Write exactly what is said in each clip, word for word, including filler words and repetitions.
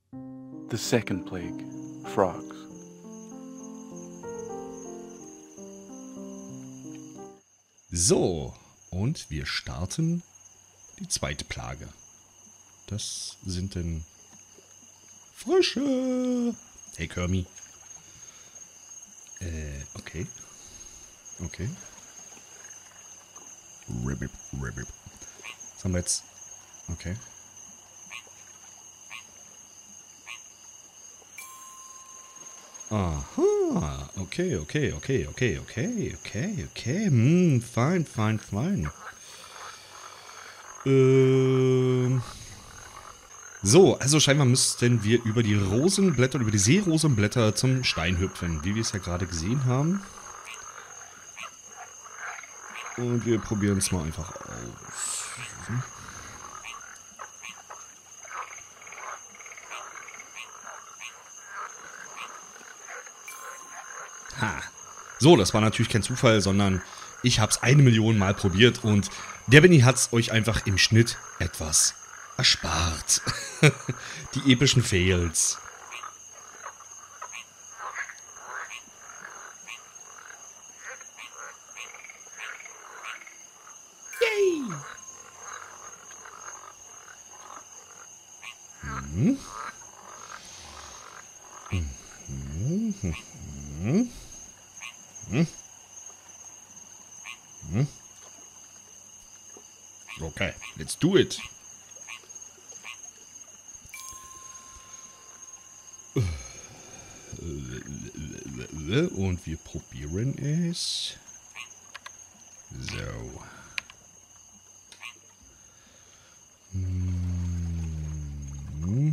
The second plague, frogs. So, und wir starten die zweite Plage. Das sind denn Frösche. Hey, Kermi. Äh, okay. Okay. Ribbib, ribbib. Was haben wir jetzt? Okay. Aha, okay, okay, okay, okay, okay, okay, okay. Hm, fein, fein, fein. Ähm. So, also scheinbar müssten wir über die Rosenblätter, über die Seerosenblätter zum Stein hüpfen, wie wir es ja gerade gesehen haben. Und wir probieren es mal einfach aus. Ha. So, das war natürlich kein Zufall, sondern ich habe es eine Million Mal probiert und der Benny hat es euch einfach im Schnitt etwas erspart. Die epischen Fails. Yay! Mhm. Mhm. Mhm. Mhm. Mhm. Okay, let's do it. Und wir probieren es. So. Hm.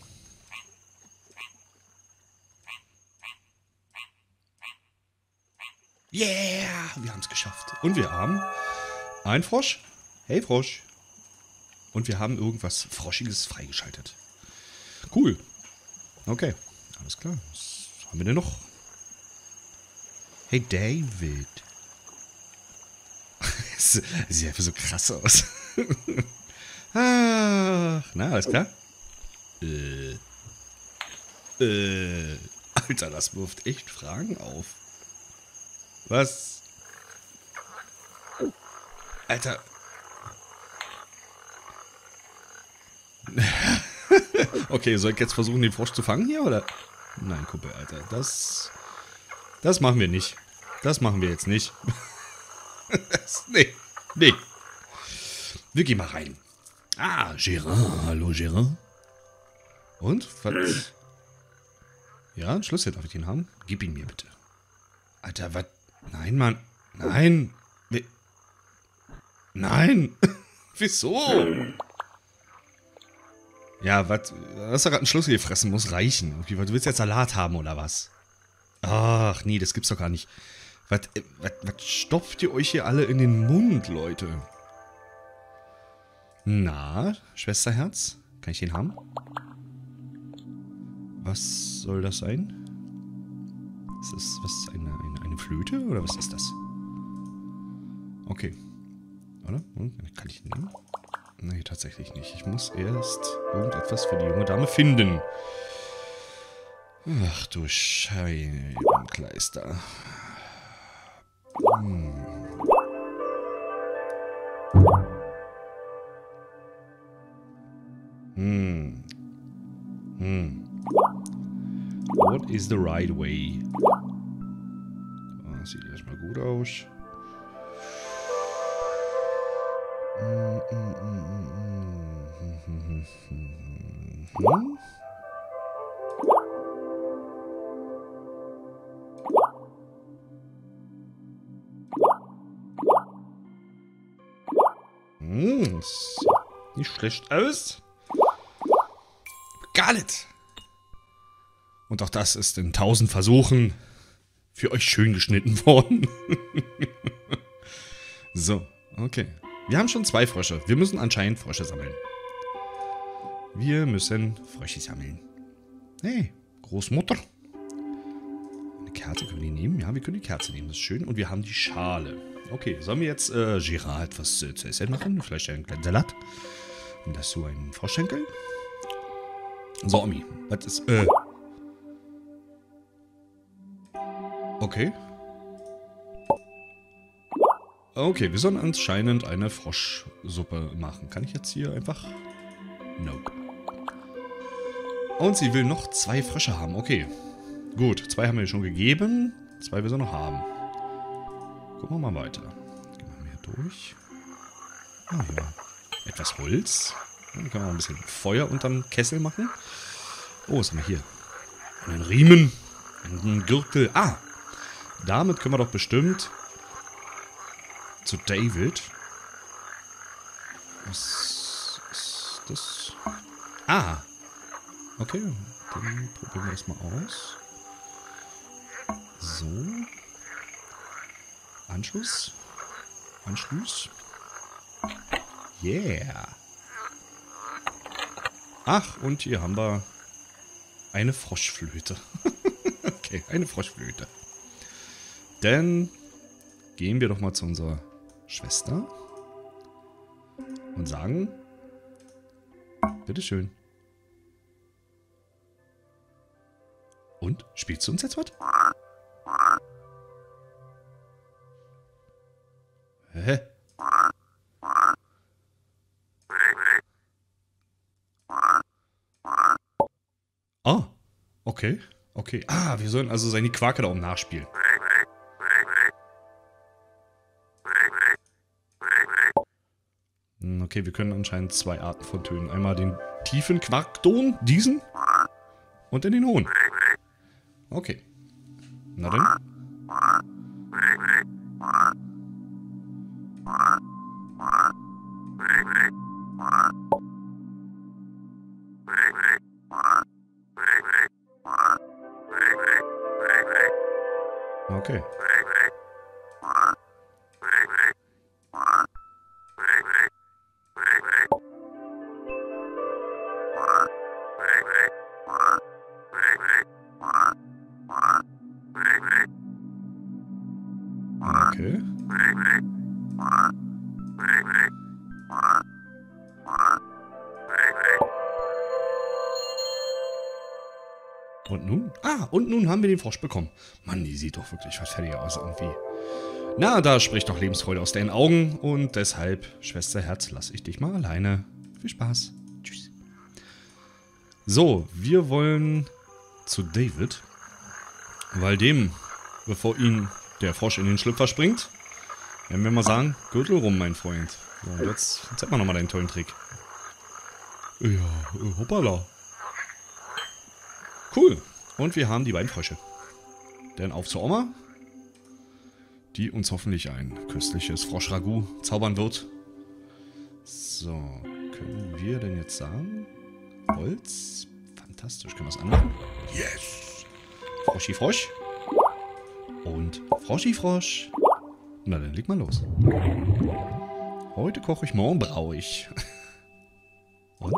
Yeah, wir haben es geschafft. Und wir haben einen Frosch. Hey Frosch. Und wir haben irgendwas Froschiges freigeschaltet. Cool. Okay, alles klar. Was haben wir denn noch? Hey David. Das sieht einfach so krass aus. Ach, na, alles klar? Äh. Äh. Alter, das wirft echt Fragen auf. Was? Alter. Okay, soll ich jetzt versuchen, den Frosch zu fangen hier, oder? Nein, Kumpel, Alter. Das. Das machen wir nicht. Das machen wir jetzt nicht. Das, nee. Nee. Wir gehen mal rein. Ah, Gérard. Hallo, Gérard. Und? Was? Ja, ein Schlüssel, darf ich den haben? Gib ihn mir bitte. Alter, was? Nein, Mann. Nein. Wie? Nein. Wieso? Ja, was? Du hast doch gerade einen Schlüssel gefressen, muss reichen. Okay, du willst jetzt Salat haben, oder was? Ach, nee, das gibt's doch gar nicht. Was, was, was stopft ihr euch hier alle in den Mund, Leute? Na, Schwesterherz? Kann ich den haben? Was soll das sein? Ist das was, eine, eine, eine Flöte? Oder was ist das? Okay. Oder? Kann ich den nehmen? Nee, tatsächlich nicht. Ich muss erst irgendetwas für die junge Dame finden. Ach du Scheibenkleister. Hm. Hm. Hm. What is the right way? Oh, sieht erstmal gut aus. Hm, hm, hm, hm, hm, hm, hm. Hm, sieht nicht schlecht aus. Got it. Und auch das ist in tausend Versuchen für euch schön geschnitten worden. So, okay. Wir haben schon zwei Frösche. Wir müssen anscheinend Frösche sammeln. Wir müssen Frösche sammeln. Hey, Großmutter. Eine Kerze können wir die nehmen? Ja, wir können die Kerze nehmen. Das ist schön. Und wir haben die Schale. Okay, sollen wir jetzt äh, Gérard etwas äh, zu essen machen? Vielleicht einen kleinen Salat. Und dazu einen Froschschenkel. So, Omi. Was ist, äh... Okay. Okay, wir sollen anscheinend eine Froschsuppe machen. Kann ich jetzt hier einfach... Nope. Und sie will noch zwei Frösche haben. Okay. Gut, zwei haben wir schon gegeben. Zwei will sie noch haben. Gucken wir mal weiter. Gehen wir hier durch. Ah, ja. Etwas Holz. Dann können wir ein bisschen Feuer unterm Kessel machen. Oh, was haben wir hier? Einen Riemen. Einen Gürtel. Ah! Damit können wir doch bestimmt zu David. Was ist das? Ah! Okay, dann probieren wir das mal aus. So. Anschluss. Anschluss. Yeah. Ach, und hier haben wir eine Froschflöte. Okay, eine Froschflöte. Dann gehen wir doch mal zu unserer Schwester und sagen, bitteschön. Und? Spielst du uns jetzt was? Hä? Ah, okay, okay. Ah, wir sollen also seine Quake da oben nachspielen. Okay, wir können anscheinend zwei Arten von Tönen. Einmal den tiefen Quarkton, diesen, und dann den hohen. Okay. Na dann. Okay. Okay. Und nun? Ah, und nun haben wir den Frosch bekommen. Mann, die sieht doch wirklich was fertig aus irgendwie. Na, da spricht doch Lebensfreude aus deinen Augen. Und deshalb, Schwesterherz, lass ich dich mal alleine. Viel Spaß. Tschüss. So, wir wollen zu David. Weil dem, bevor ihn der Frosch in den Schlüpfer springt, werden wir mal sagen, Gürtel rum, mein Freund. So, und jetzt zeig mal nochmal deinen tollen Trick. Ja, äh, hoppala. Cool. Und wir haben die beiden Frösche. Dann auf zur Oma, die uns hoffentlich ein köstliches Froschragout zaubern wird. So, können wir denn jetzt sagen? Holz. Fantastisch. Können wir es anmachen? Yes! Froschi Frosch. Und Froschi Frosch. Na, dann leg mal los. Heute koche ich, morgen braue ich. Und?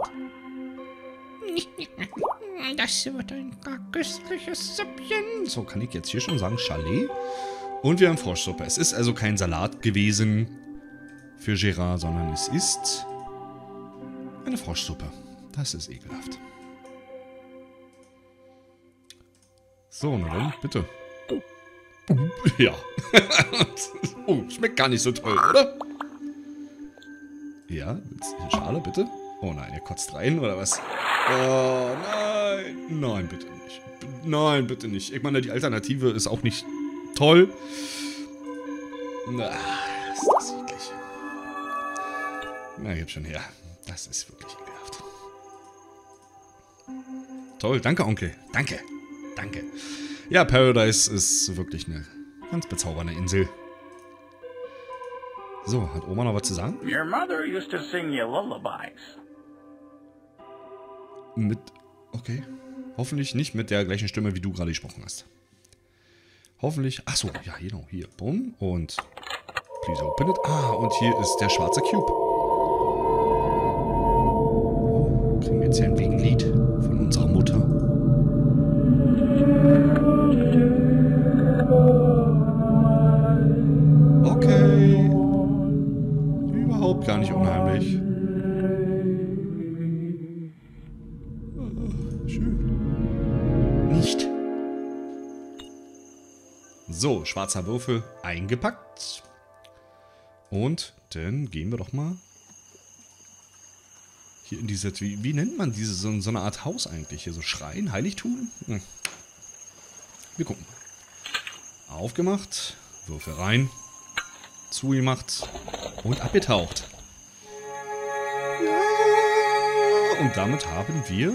Das wird ein gar köstliches Süppchen. So, kann ich jetzt hier schon sagen, Chalet. Und wir haben Froschsuppe. Es ist also kein Salat gewesen für Gerard, sondern es ist eine Froschsuppe. Das ist ekelhaft. So, na dann, bitte. Ja. Oh, schmeckt gar nicht so toll, oder? Ja, Schale, bitte. Oh nein, ihr kotzt rein, oder was? Oh nein. Nein, bitte nicht. Nein, bitte nicht. Ich meine, die Alternative ist auch nicht toll. Na, ist das eklig. Na, gib schon her. Das ist wirklich ekelhaft. Toll, danke, Onkel. Danke. Danke. Ja, Paradise ist wirklich eine ganz bezaubernde Insel. So, hat Oma noch was zu sagen? Your mother used to sing you lullabies. Mit, okay. Hoffentlich nicht mit der gleichen Stimme, wie du gerade gesprochen hast. Hoffentlich, ach so, ja, genau, hier, bumm, und please open it. Ah, und hier ist der schwarze Cube. Oh, kriegen wir jetzt hier ein Wegenlied von unserer Mutter. Okay. Überhaupt gar nicht unheimlich. So, schwarzer Würfel eingepackt. Und dann gehen wir doch mal hier in diese, wie, wie nennt man diese, so, so eine Art Haus eigentlich? Hier so Schrein, Heiligtum? Hm. Wir gucken. Aufgemacht, Würfel rein, zugemacht und abgetaucht. Ja, und damit haben wir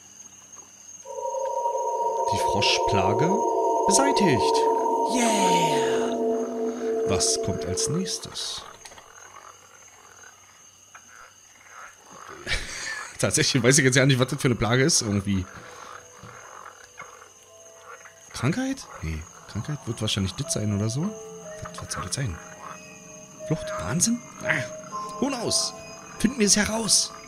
die Froschplage beseitigt. Yeah! Was kommt als nächstes? Tatsächlich weiß ich jetzt ja nicht, was das für eine Plage ist. Irgendwie. Krankheit? Nee, Krankheit wird wahrscheinlich das sein oder so. Was, was soll das sein? Flucht? Wahnsinn? Ah, Who knows? Finden wir es heraus.